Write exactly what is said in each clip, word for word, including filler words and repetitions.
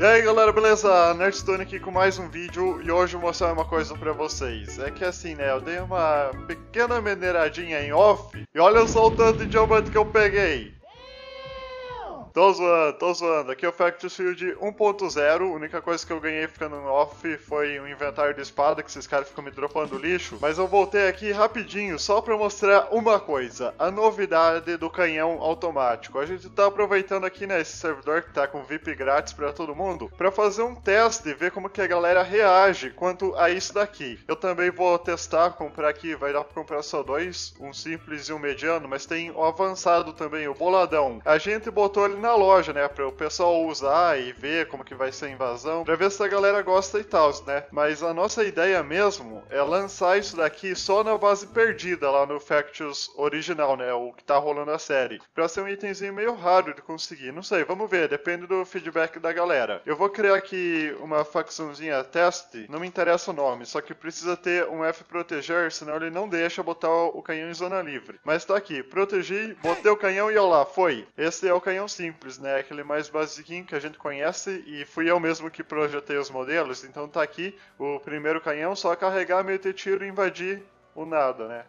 E aí galera, beleza? Nerdstone aqui com mais um vídeo e hoje eu vou mostrar uma coisa pra vocês. É que assim, né, eu dei uma pequena maneiradinha em off e olha só o tanto de diamante que eu peguei. Tô zoando, tô zoando. Aqui é o Factus Field um ponto zero. A única coisa que eu ganhei ficando no off foi um inventário de espada, que esses caras ficam me dropando lixo. Mas eu voltei aqui rapidinho só pra mostrar uma coisa. A novidade do canhão automático. A gente tá aproveitando aqui nesse servidor que tá com V I P grátis pra todo mundo, pra fazer um teste e ver como que a galera reage quanto a isso daqui. Eu também vou testar, comprar aqui, vai dar pra comprar só dois, um simples e um mediano, mas tem o avançado também, o boladão. A gente botou ele na loja, né, para o pessoal usar e ver como que vai ser a invasão, pra ver se a galera gosta e tal, né, mas a nossa ideia mesmo é lançar isso daqui só na base perdida, lá no Factus original, né, o que tá rolando a série, pra ser um itemzinho meio raro de conseguir, não sei, vamos ver, depende do feedback da galera. Eu vou criar aqui uma facçãozinha teste, não me interessa o nome, só que precisa ter um F proteger, senão ele não deixa botar o canhão em zona livre, mas tá aqui, protegi, botei o canhão e olha lá, foi, esse é o canhão simples. Simples, né? Aquele mais basiquinho que a gente conhece e fui eu mesmo que projetei os modelos, então tá aqui o primeiro canhão, só carregar, meter tiro e invadir o nada, né?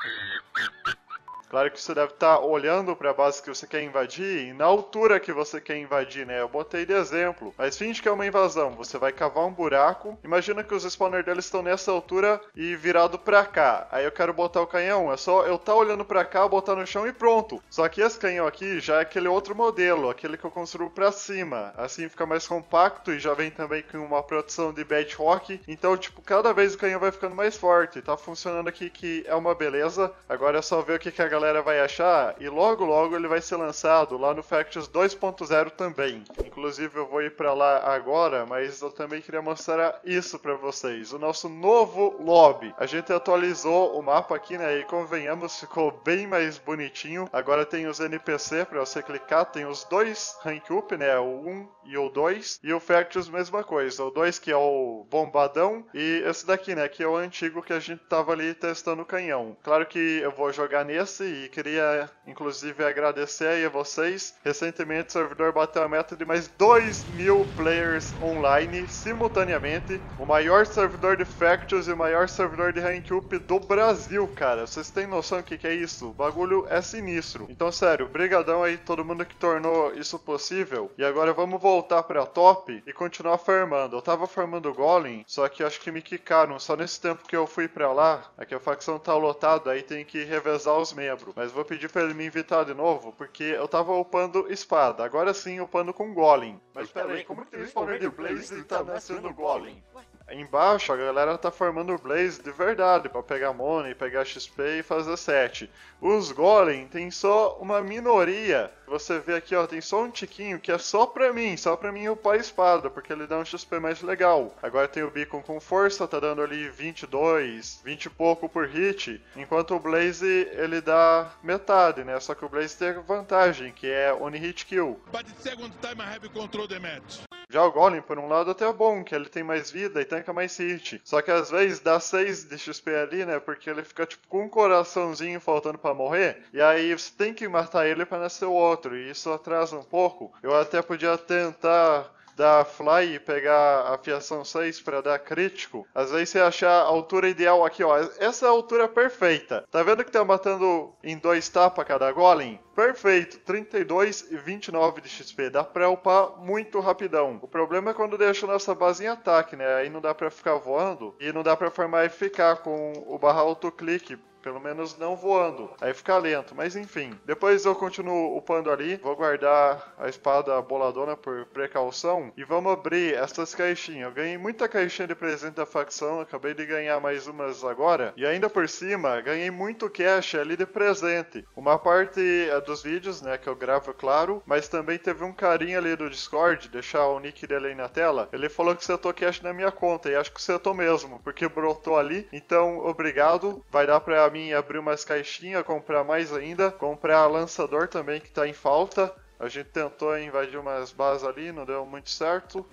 Claro que você deve estar olhando para a base que você quer invadir e na altura que você quer invadir, né? Eu botei de exemplo, mas finge que é uma invasão. Você vai cavar um buraco, imagina que os spawners deles estão nessa altura e virado para cá. Aí eu quero botar o canhão, é só eu estar olhando para cá, botar no chão e pronto. Só que esse canhão aqui já é aquele outro modelo, aquele que eu construo para cima. Assim fica mais compacto e já vem também com uma proteção de bedrock. Então, tipo, cada vez o canhão vai ficando mais forte. Tá funcionando aqui que é uma beleza. Agora é só ver o que, que a galera vai achar e logo logo ele vai ser lançado lá no Factus dois ponto zero também. Inclusive eu vou ir para lá agora, mas eu também queria mostrar isso para vocês, o nosso novo lobby. A gente atualizou o mapa aqui, né, e convenhamos, ficou bem mais bonitinho. Agora tem os N P C para você clicar, tem os dois rank up, né, o um e o dois, e o Factus mesma coisa, o dois que é o bombadão e esse daqui, né, que é o antigo que a gente tava ali testando o canhão. Claro que eu vou jogar nesse e queria, inclusive, agradecer aí a vocês. Recentemente o servidor bateu a meta de mais dois mil players online simultaneamente. O maior servidor de Factus e o maior servidor de Rank Up do Brasil, cara. Vocês têm noção do que, que é isso? O bagulho é sinistro. Então, sério, brigadão aí todo mundo que tornou isso possível. E agora vamos voltar pra top e continuar farmando. Eu tava farmando o Golem, só que acho que me quicaram. Só nesse tempo que eu fui pra lá, aqui a facção tá lotada, aí tem que revezar os membros. Mas vou pedir pra ele me invitar de novo, porque eu tava upando espada, agora sim upando com Golem. Mas pera aí, como que tem spawner de Blaze e tá nascendo Golem? Embaixo a galera tá farmando o Blaze de verdade, pra pegar money, pegar X P e fazer set. Os Golem tem só uma minoria. Você vê aqui, ó, tem só um tiquinho que é só pra mim, só pra mim upar a espada, porque ele dá um X P mais legal. Agora tem o Beacon com força, tá dando ali vinte e dois, vinte e pouco por hit, enquanto o Blaze ele dá metade, né? Só que o Blaze tem vantagem, que é One Hit Kill. But the second time I have control the match. Já o Golem, por um lado, até é bom, que ele tem mais vida e tanca mais hit. Só que às vezes dá seis de X P ali, né? Porque ele fica tipo com um coraçãozinho faltando pra morrer. E aí você tem que matar ele pra nascer o outro. E isso atrasa um pouco. Eu até podia tentar dar fly e pegar a fiação seis para dar crítico. Às vezes você achar a altura ideal aqui, ó. Essa é a altura perfeita. Tá vendo que tá matando em dois tapas cada golem? Perfeito, trinta e dois e vinte e nove de X P, dá pra upar muito rapidão. O problema é quando deixa nossa base em ataque, né? Aí não dá pra ficar voando e não dá pra farmar e ficar com o barra autoclique. Pelo menos não voando. Aí fica lento, mas enfim. Depois eu continuo upando ali. Vou guardar a espada boladona por precaução. E vamos abrir essas caixinhas. Eu ganhei muita caixinha de presente da facção. Acabei de ganhar mais umas agora. E ainda por cima, ganhei muito cash ali de presente. Uma parte é dos vídeos, né, que eu gravo, claro. Mas também teve um carinha ali do Discord. Deixar o nick dele aí na tela. Ele falou que setou cash na minha conta. E acho que setou mesmo. Porque brotou ali. Então, obrigado. Vai dar pra mim abrir umas caixinhas, comprar mais ainda, comprar lançador também que tá em falta. A gente tentou invadir umas bases ali, não deu muito certo.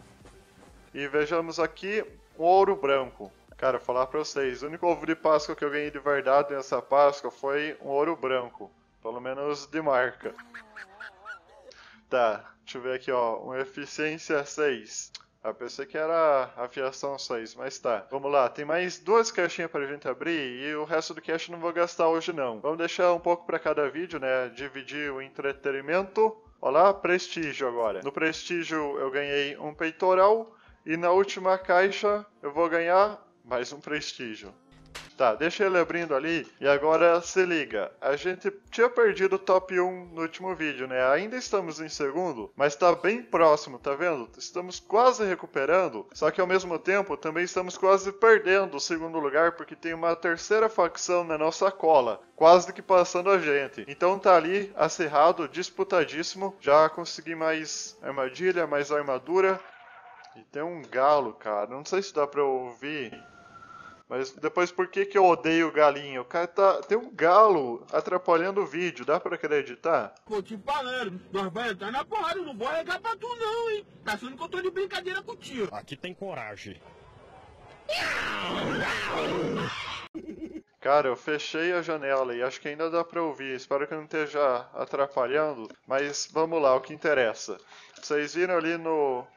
E vejamos aqui o ouro branco. Cara, falar pra vocês, o único ovo de Páscoa que eu ganhei de verdade nessa Páscoa foi um ouro branco. Pelo menos de marca. Tá, Deixa eu ver aqui, ó. Um eficiência seis. Ah, pensei que era afiação seis, mas tá. Vamos lá, tem mais duas caixinhas pra gente abrir e o resto do cash não vou gastar hoje não. Vamos deixar um pouco pra cada vídeo, né? Dividir o entretenimento. Olha lá, prestígio agora. No prestígio eu ganhei um peitoral e na última caixa eu vou ganhar mais um prestígio. Tá, deixa ele abrindo ali e agora se liga. A gente tinha perdido o top um no último vídeo, né? Ainda estamos em segundo, mas tá bem próximo, tá vendo? Estamos quase recuperando, só que ao mesmo tempo também estamos quase perdendo o segundo lugar porque tem uma terceira facção na nossa cola, quase que passando a gente. Então tá ali acirrado, disputadíssimo. Já consegui mais armadilha, mais armadura. E tem um galo, cara. Não sei se dá pra ouvir. Mas depois, por que que eu odeio o galinho? O cara tá... Tem um galo atrapalhando o vídeo, dá pra acreditar? Pô, te falando, nós vamos entrar na porrada, não vou arregar pra tu não, hein? Tá achando que eu tô de brincadeira contigo. Aqui tem coragem. Cara, eu fechei a janela e acho que ainda dá pra ouvir. Espero que não esteja atrapalhando. Mas vamos lá, o que interessa. Vocês viram ali no...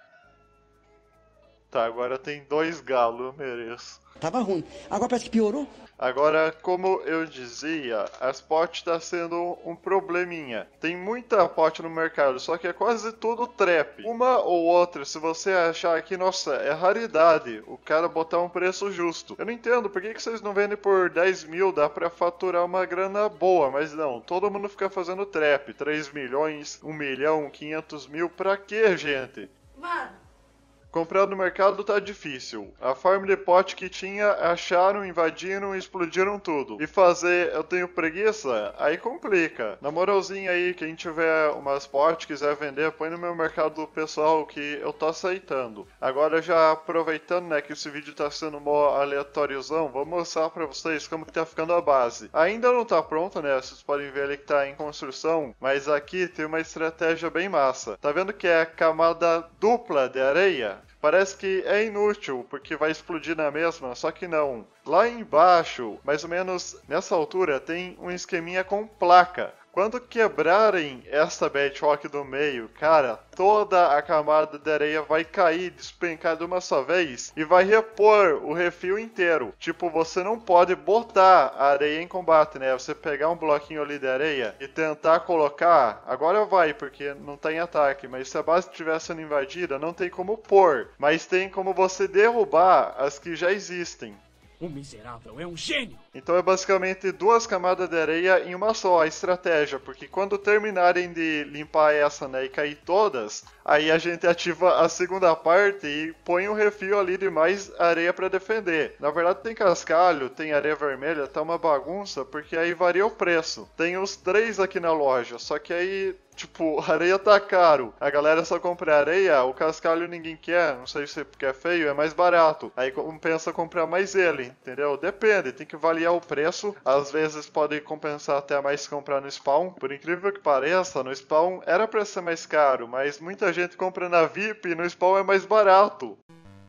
Tá, agora tem dois galos, eu mereço. Tava ruim. Agora parece que piorou. Agora, como eu dizia, as potes tá sendo um probleminha. Tem muita pote no mercado, só que é quase tudo trap. Uma ou outra, se você achar que, nossa, é raridade, o cara botar um preço justo. Eu não entendo, por que que vocês não vendem por dez mil? Dá pra faturar uma grana boa, mas não. Todo mundo fica fazendo trap. três milhões, um milhão, quinhentos mil, pra quê, gente? Mano. Comprar no mercado tá difícil. A farm de pote que tinha, acharam, invadiram e explodiram tudo. E fazer eu tenho preguiça? Aí complica. Na moralzinha aí, quem tiver umas potes, quiser vender, põe no meu mercado pessoal que eu tô aceitando. Agora já aproveitando, né, que esse vídeo tá sendo mó aleatóriozão, vou mostrar pra vocês como que tá ficando a base. Ainda não tá pronta, né, vocês podem ver ali que tá em construção, mas aqui tem uma estratégia bem massa. Tá vendo que é a camada dupla de areia? Parece que é inútil, porque vai explodir na mesma, só que não. Lá embaixo, mais ou menos nessa altura, tem um esqueminha com placa. Quando quebrarem essa bedrock do meio, cara, toda a camada de areia vai cair, despencar de uma só vez e vai repor o refil inteiro. Tipo, você não pode botar a areia em combate, né? Você pegar um bloquinho ali de areia e tentar colocar, agora vai, porque não tá em ataque, mas se a base estiver sendo invadida, não tem como pôr, mas tem como você derrubar as que já existem. O miserável é um gênio! Então é basicamente duas camadas de areia em uma só, a estratégia, porque quando terminarem de limpar essa, né, e cair todas, aí a gente ativa a segunda parte e põe um refil ali de mais areia para defender. Na verdade tem cascalho, tem areia vermelha, tá uma bagunça, porque aí varia o preço. Tem os três aqui na loja, só que aí... Tipo, areia tá caro. A galera só compra areia, o cascalho ninguém quer. Não sei se porque é feio, é mais barato. Aí compensa comprar mais ele, entendeu? Depende, tem que avaliar o preço. Às vezes pode compensar até mais comprar no spawn. Por incrível que pareça, no spawn era pra ser mais caro, mas muita gente compra na V I P e no spawn é mais barato.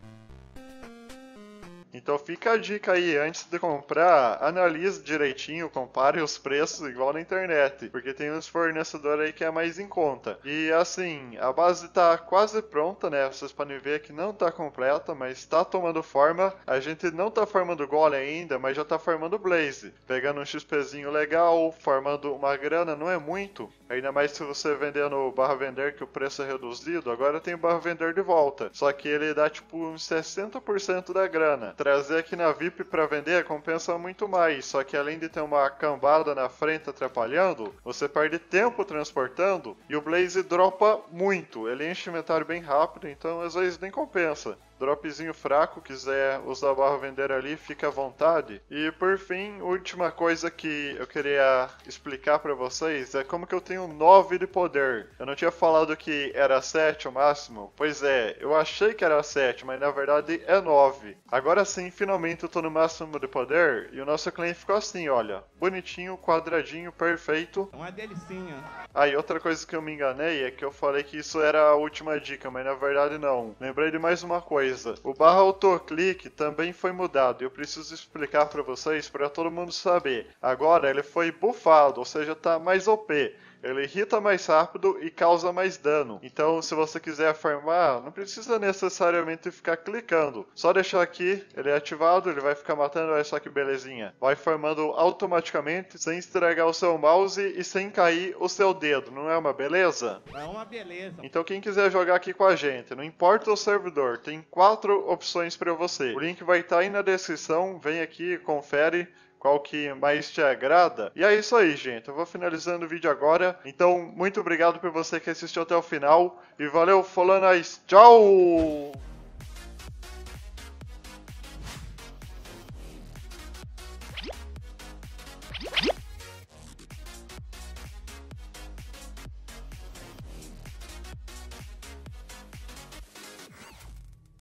Então fica a dica aí, antes de comprar, analise direitinho, compare os preços igual na internet, porque tem uns fornecedores aí que é mais em conta. E assim, a base tá quase pronta, né? Vocês podem ver que não tá completa, mas tá tomando forma. A gente não tá formando golem ainda, mas já tá formando blaze. Pegando um XPzinho legal, formando uma grana, não é muito. Ainda mais se você vender no barra vender que o preço é reduzido, agora tem o barra vender de volta. Só que ele dá tipo uns sessenta por cento da grana. Trazer aqui na V I P para vender compensa muito mais, só que além de ter uma cambada na frente atrapalhando, você perde tempo transportando e o Blaze dropa muito. Ele enche o inventário bem rápido, então às vezes nem compensa. Dropzinho fraco, quiser usar a barra vender ali, fica à vontade. E por fim, última coisa que eu queria explicar para vocês é como que eu tenho nove de poder. Eu não tinha falado que era sete o máximo? Pois é, eu achei que era sete, mas na verdade é nove. Agora sim, finalmente eu tô no máximo de poder e o nosso cliente ficou assim, olha. Bonitinho, quadradinho, perfeito. Uma delicinha. Ah, e outra coisa que eu me enganei é que eu falei que isso era a última dica, mas na verdade não. Lembrei de mais uma coisa. O barra autoclique também foi mudado e eu preciso explicar para vocês, para todo mundo saber. Agora ele foi buffado, ou seja, tá mais O P. ele irrita mais rápido e causa mais dano. Então, se você quiser farmar, não precisa necessariamente ficar clicando. Só deixar aqui, ele é ativado, ele vai ficar matando, olha só que belezinha. Vai farmando automaticamente, sem estragar o seu mouse e sem cair o seu dedo. Não é uma beleza? É uma beleza. Então, quem quiser jogar aqui com a gente, não importa o servidor, tem quatro opções para você. O link vai estar aí na descrição, vem aqui, confere qual que mais te agrada. E é isso aí, gente. Eu vou finalizando o vídeo agora. Então, muito obrigado por você que assistiu até o final. E valeu, falou, nós. Tchau!